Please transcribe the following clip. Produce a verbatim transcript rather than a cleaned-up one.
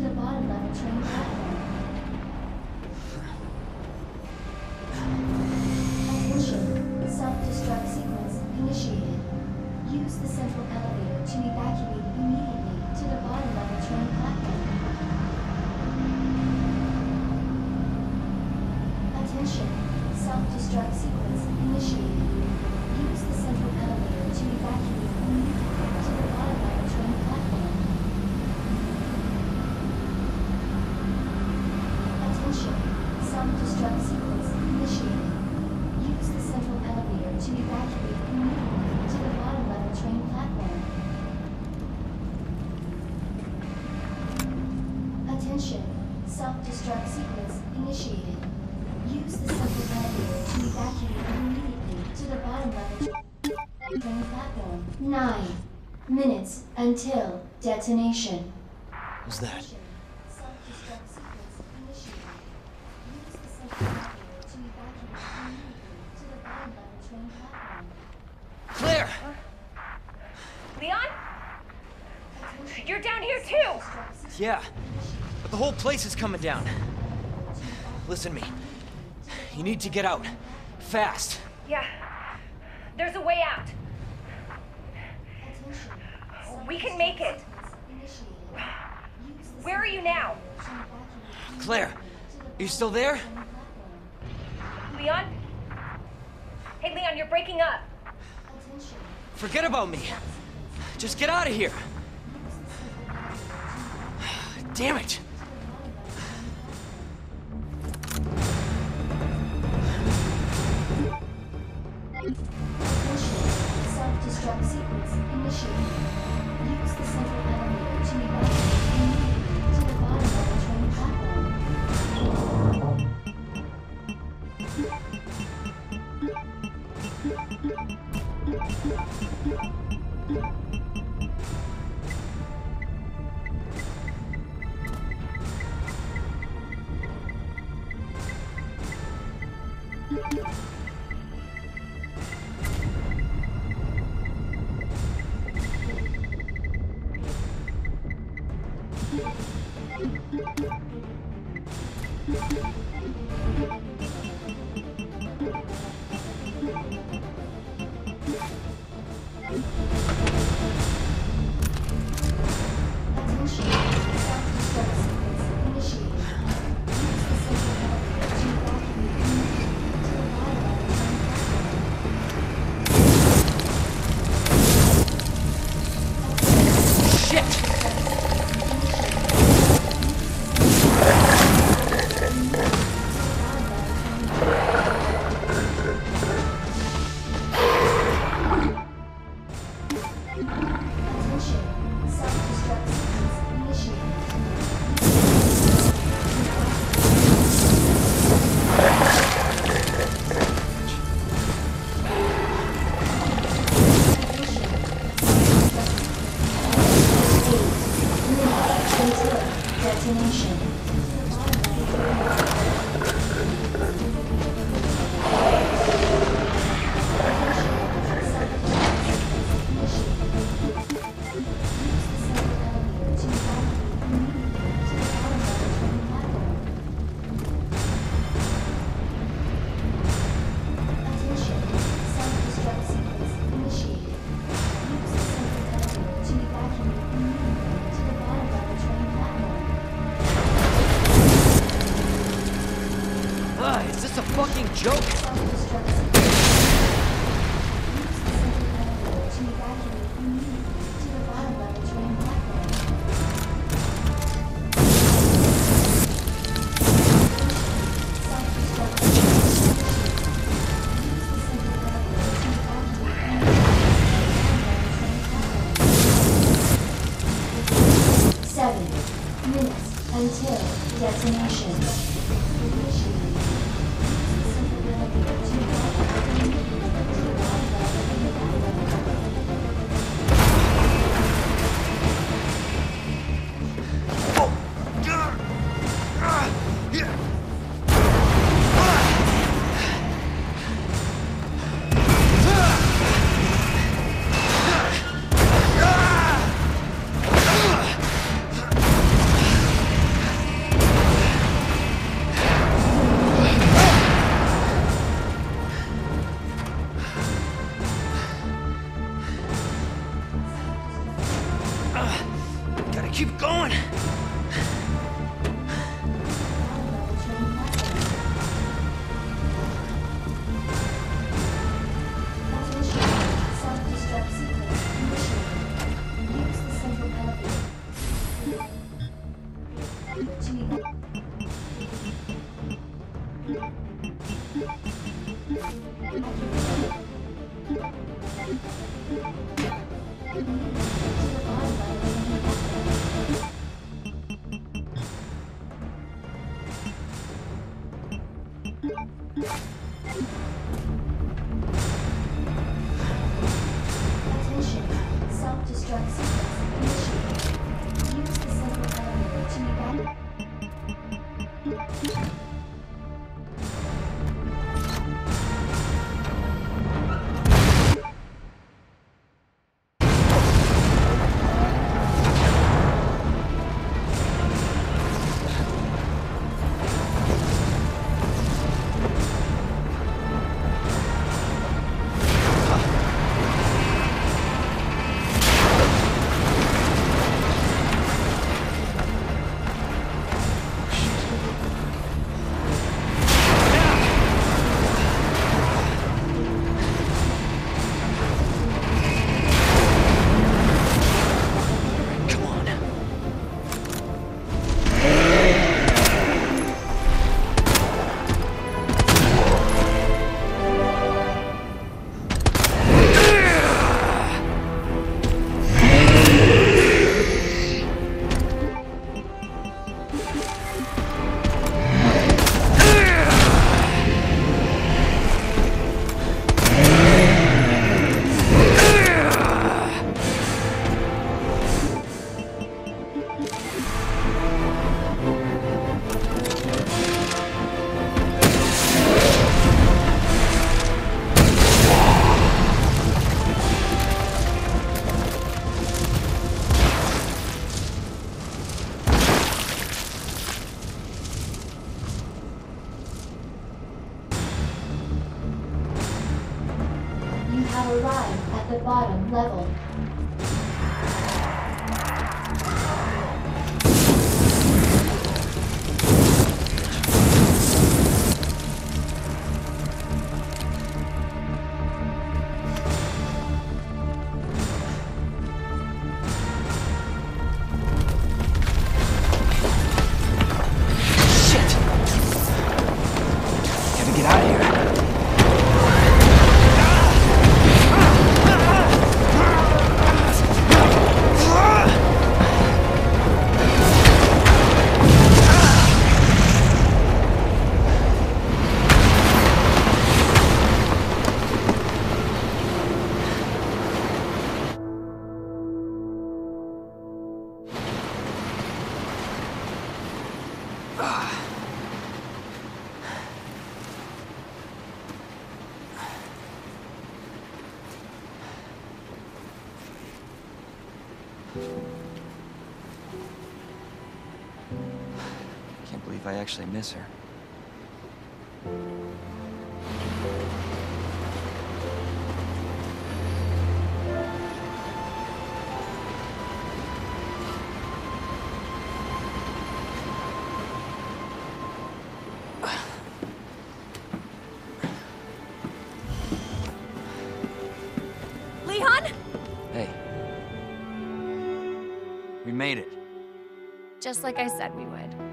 the bottom level train platform. Attention, self-destruct sequence initiated. Use the central elevator to evacuate immediately to the bottom level train platform. Attention, self-destruct sequence initiated. Use the central elevator to evacuate immediately to the bottom level train platform. Attention, self-destruct sequence initiated. Use the central elevator to evacuate immediately to the bottom level train platform. Attention, self-destruct sequence initiated. Use the central elevator to evacuate immediately to the bottom level train platform. Nine minutes until detonation. Who's that? Self-destruct sequence initiated. Use the central elevator to evacuate immediately to the bottom level train platform. Claire! Leon? You're down here too! Yeah, but the whole place is coming down. Listen to me. You need to get out. Fast. Yeah. There's a way out. We can make it. Where are you now? Claire, are you still there? Leon? Hey, Leon, you're breaking up. Forget about me. Just get out of here. Damn it. Self-destruct sequence initiated. Use the central elevator to evacuate immediately to the bottom level train platform. Self-destruct sequence initiated. Use the central elevator to Attention, self-destruct sequence initiated. Use the central elevator to evacuate. Come on. You have arrived at the bottom level. Shit! Gotta get out of here. Can't believe I actually miss her. Leon? Hey. We made it. Just like I said we would.